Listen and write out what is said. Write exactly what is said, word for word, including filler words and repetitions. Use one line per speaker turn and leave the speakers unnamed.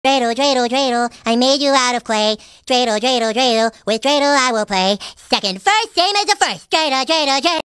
Dreidel, dreidel, dreidel, I made you out of clay. Dreidel, dreidel, dreidel, with dreidel I will play. Second, first, same as the first. Dreidel, dreidel, dreidel.